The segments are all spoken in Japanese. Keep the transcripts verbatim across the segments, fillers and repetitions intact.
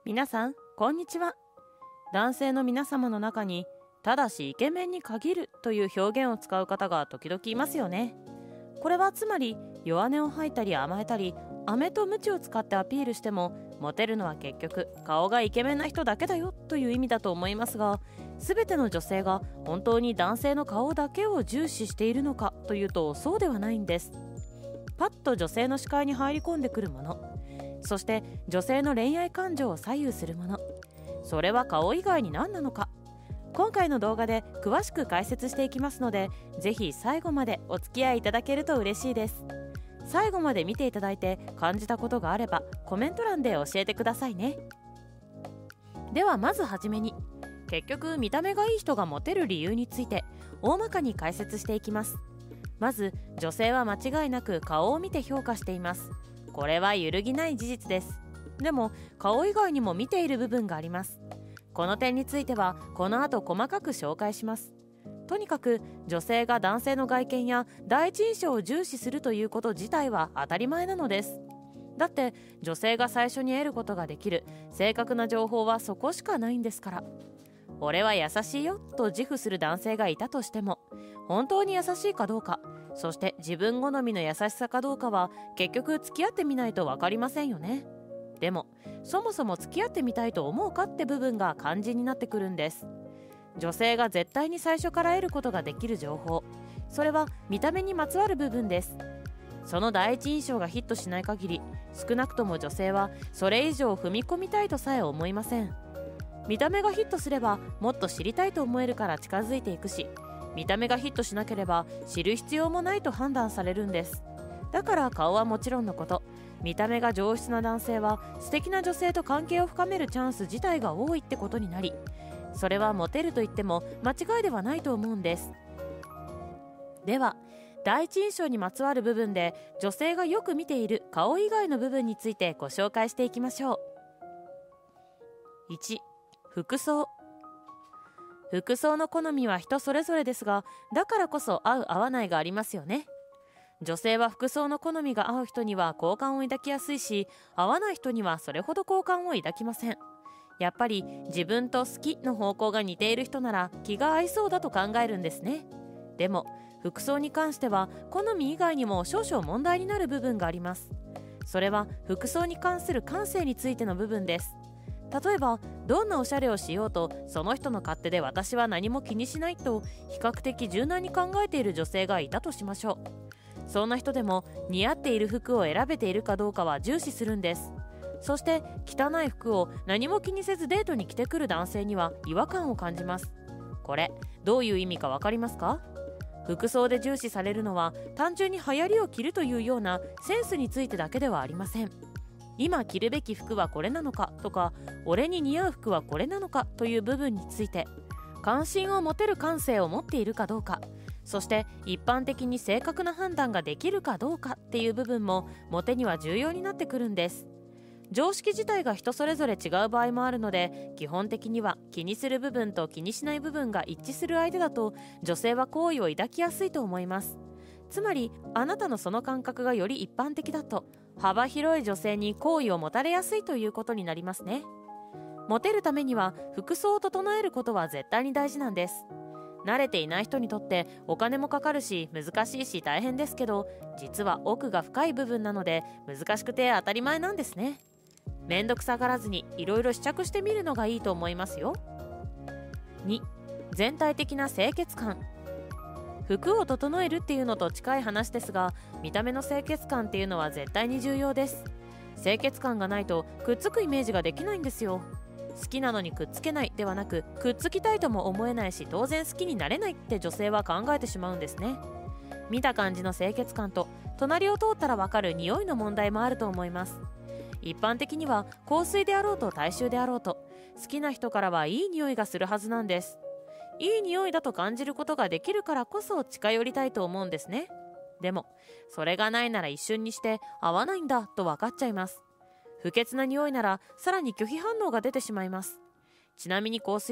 皆さんこんにちは。男性の皆様の中にただしイケメンに限るという表現を使う方が時々いますよね。これはつまり弱音を吐いたり甘えたり飴と鞭を使ってアピールしてもモテるのは結局顔がイケメンな人だけだよという意味だと思いますが、全ての女性が本当に男性の顔だけを重視しているのかというとそうではないんです。パッと女性の視界に入り込んでくるもの、そして女性の恋愛感情を左右するもの、それは顔以外に何なのか、今回の動画で詳しく解説していきますので、ぜひ最後までお付き合いいただけると嬉しいです。最後まで見ていただいて感じたことがあればコメント欄で教えてくださいね。ではまずはじめに、結局見た目がいい人がモテる理由について大まかに解説していきます。まず女性は間違いなく顔を見て評価しています。これは揺るぎない事実です。でも顔以外にも見ている部分があります。この点についてはこの後細かく紹介します。とにかく女性が男性の外見や第一印象を重視するということ自体は当たり前なのです。だって女性が最初に得ることができる正確な情報はそこしかないんですから。俺は優しいよと自負する男性がいたとしても、本当に優しいかどうか、そして自分好みの優しさかどうかは結局付き合ってみないと分かりませんよね。でもそもそも付き合ってみたいと思うかって部分が肝心になってくるんです。女性が絶対に最初から得ることができる情報、それは見た目にまつわる部分です。その第一印象がヒットしない限り、少なくとも女性はそれ以上踏み込みたいとさえ思いません。見た目がヒットすればもっと知りたいと思えるから近づいていくし、見た目がヒットしなければ知る必要もないと判断されるんです。だから顔はもちろんのこと、見た目が上質な男性は素敵な女性と関係を深めるチャンス自体が多いってことになり、それはモテると言っても間違いではないと思うんです。では第一印象にまつわる部分で女性がよく見ている顔以外の部分についてご紹介していきましょう。いち、服装。服装の好みは人それぞれですが、だからこそ合う合わないがありますよね。女性は服装の好みが合う人には好感を抱きやすいし、合わない人にはそれほど好感を抱きません。やっぱり自分と好きの方向が似ている人なら気が合いそうだと考えるんですね。でも服装に関しては好み以外にも少々問題になる部分があります。それは服装に関する感性についての部分です。例えばどんなおしゃれをしようとその人の勝手で私は何も気にしないと比較的柔軟に考えている女性がいたとしましょう。そんな人でも似合っている服を選べているかどうかは重視するんです。そして汚い服を何も気にせずデートに着てくる男性には違和感を感じます。これどういう意味かわかりますか？服装で重視されるのは単純に流行りを着るというようなセンスについてだけではありません。今着るべき服はこれなのかとか、俺に似合う服はこれなのかという部分について関心を持てる感性を持っているかどうか、そして一般的に正確な判断ができるかどうかっていう部分もモテには重要になってくるんです。常識自体が人それぞれ違う場合もあるので、基本的には気にする部分と気にしない部分が一致する相手だと女性は好意を抱きやすいと思います。つまりあなたのその感覚がより一般的だと幅広い女性に好意を持たれやすいということになりますね。モテるためには服装を整えることは絶対に大事なんです。慣れていない人にとってお金もかかるし難しいし大変ですけど、実は奥が深い部分なので難しくて当たり前なんですね。めんどくさがらずにいろいろ試着してみるのがいいと思いますよ。に、全体的な清潔感。服を整えるっていうのと近い話ですが、見た目の清潔感っていうのは絶対に重要です。清潔感がないとくっつくイメージができないんですよ。好きなのにくっつけないではなく、くっつきたいとも思えないし当然好きになれないって女性は考えてしまうんですね。見た感じの清潔感と隣を通ったらわかる匂いの問題もあると思います。一般的には香水であろうと体臭であろうと好きな人からはいい匂いがするはずなんです。いい匂いだと感じることができるからこそ近寄りたいと思うんですね。でもそれがないなら一瞬にして合わないんだと分かっちゃいます。不潔な匂いならさらに拒否反応が出てしまいます。ちなみに香水って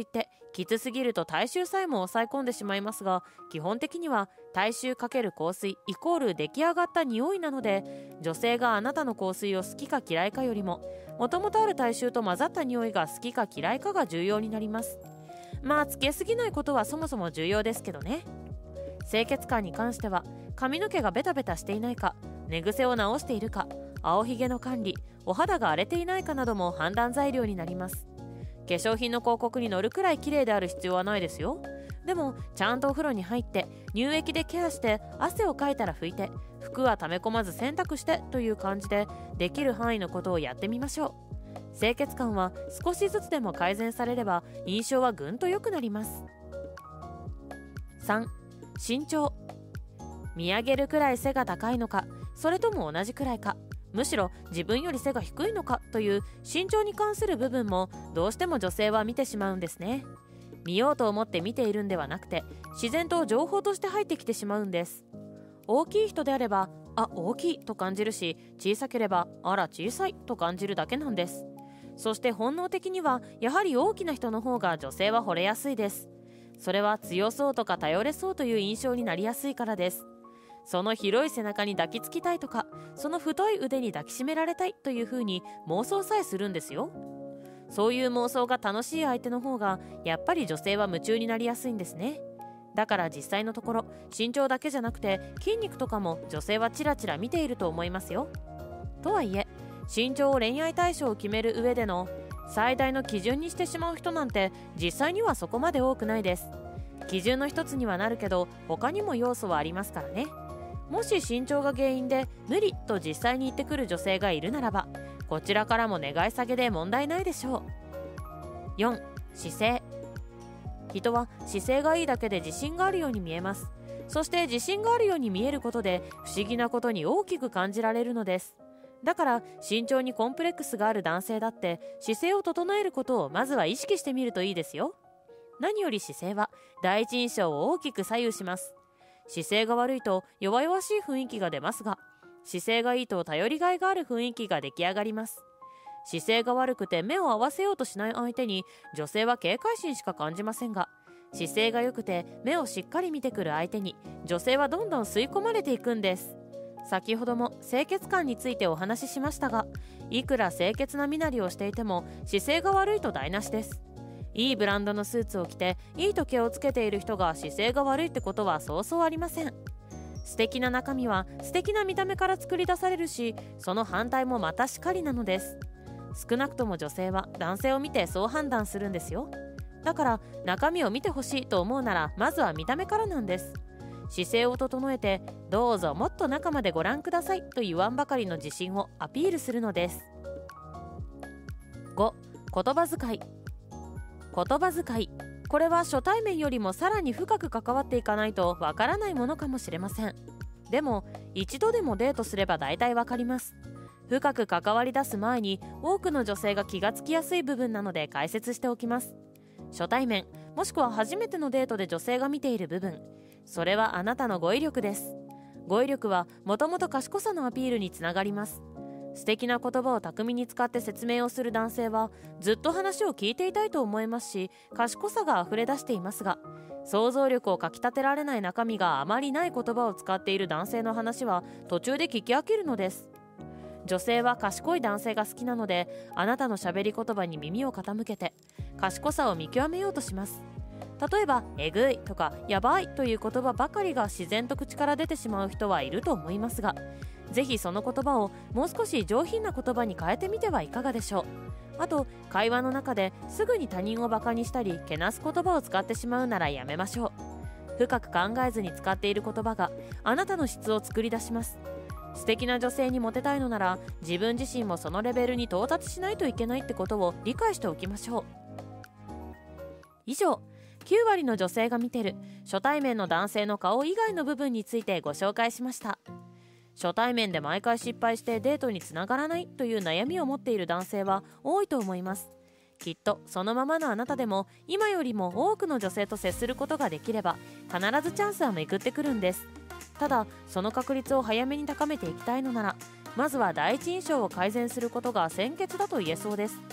きつすぎると体臭さえも抑え込んでしまいますが、基本的には体臭×香水イコール出来上がった匂いなので、女性があなたの香水を好きか嫌いかよりも、もともとある体臭と混ざった匂いが好きか嫌いかが重要になります。まあつけすぎないことはそもそも重要ですけどね。清潔感に関しては、髪の毛がベタベタしていないか、寝癖を直しているか、青ひげの管理、お肌が荒れていないかなども判断材料になります。化粧品の広告に載るくらい綺麗である必要はないですよ。でもちゃんとお風呂に入って乳液でケアして、汗をかいたら拭いて、服は溜め込まず洗濯してという感じで、できる範囲のことをやってみましょう。清潔感は少しずつでも改善されれば印象はぐんと良くなります。さん、身長。見上げるくらい背が高いのか、それとも同じくらいか、むしろ自分より背が低いのかという身長に関する部分もどうしても女性は見てしまうんですね。見ようと思って見ているんではなくて、自然と情報として入ってきてしまうんです。大きい人であれば、あ、大きいと感じるし、小さければ、あら小さいと感じるだけなんです。そして本能的にはやはり大きな人の方が女性は惚れやすいです。それは強そうとか頼れそうという印象になりやすいからです。その広い背中に抱きつきたいとか、その太い腕に抱きしめられたいというふうに妄想さえするんですよ。そういう妄想が楽しい相手の方がやっぱり女性は夢中になりやすいんですね。だから実際のところ、身長だけじゃなくて筋肉とかも女性はチラチラ見ていると思いますよ。とはいえ、身長を恋愛対象を決める上での最大の基準にしてしまう人なんて実際にはそこまで多くないです。基準の一つにはなるけど、他にも要素はありますからね。もし身長が原因で無理と実際に言ってくる女性がいるならば、こちらからも願い下げで問題ないでしょう。よん、姿勢。人は姿勢がいいだけで自信があるように見えます。そして自信があるように見えることで不思議なことに大きく感じられるのです。だから身長にコンプレックスがある男性だって姿勢を整えることをまずは意識してみるといいですよ。何より姿勢は第一印象を大きく左右します。姿勢が悪いと弱々しい雰囲気が出ますが、姿勢がいいと頼りがいがある雰囲気が出来上がります。姿勢が悪くて目を合わせようとしない相手に女性は警戒心しか感じませんが、姿勢が良くて目をしっかり見てくる相手に女性はどんどん吸い込まれていくんです。先ほども清潔感についてお話ししましたが、いくら清潔な身なりをしていても姿勢が悪いと台無しです。いいブランドのスーツを着ていい時計をつけている人が姿勢が悪いってことはそうそうありません。素敵な中身は素敵な見た目から作り出されるし、その反対もまたしかりなのです。少なくとも女性は男性を見てそう判断するんですよ。だから中身を見てほしいと思うならまずは見た目からなんです。姿勢を整えてどうぞもっと中までご覧くださいと言わんばかりの自信をアピールするのです。ご、言葉遣い。言葉遣い、これは初対面よりもさらに深く関わっていかないとわからないものかもしれません。でも一度でもデートすれば大体わかります。深く関わり出す前に多くの女性が気がつきやすい部分なので解説しておきます。初対面もしくは初めてのデートで女性が見ている部分、それはあなたの語彙力です。語彙力はもともと賢さのアピールにつながります。素敵な言葉を巧みに使って説明をする男性はずっと話を聞いていたいと思いますし、賢さがあふれ出していますが、想像力をかきたてられない中身があまりない言葉を使っている男性の話は途中で聞き飽きるのです。女性は賢い男性が好きなので、あなたの喋り言葉に耳を傾けて賢さを見極めようとします。例えばえぐいとかやばいという言葉ばかりが自然と口から出てしまう人はいると思いますが、ぜひその言葉をもう少し上品な言葉に変えてみてはいかがでしょう。あと会話の中ですぐに他人をバカにしたりけなす言葉を使ってしまうならやめましょう。深く考えずに使っている言葉があなたの質を作り出します。素敵な女性にモテたいのなら自分自身もそのレベルに到達しないといけないってことを理解しておきましょう。以上、きゅうわりの女性が見てる初対面の男性の顔以外の部分についてご紹介しました。初対面で毎回失敗してデートにつながらないという悩みを持っている男性は多いと思います。きっとそのままのあなたでも今よりも多くの女性と接することができれば必ずチャンスは巡ってくるんです。ただその確率を早めに高めていきたいのなら、まずは第一印象を改善することが先決だと言えそうです。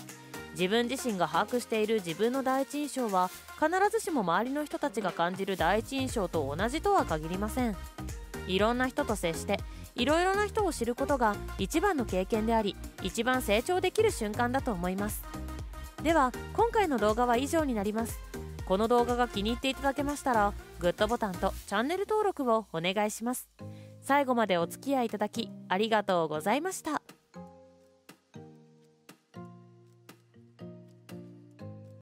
自分自身が把握している自分の第一印象は必ずしも周りの人たちが感じる第一印象と同じとは限りません。いろんな人と接していろいろな人を知ることが一番の経験であり、一番成長できる瞬間だと思います。では今回の動画は以上になります。この動画が気に入っていただけましたらグッドボタンとチャンネル登録をお願いします。最後までお付き合いいただきありがとうございました。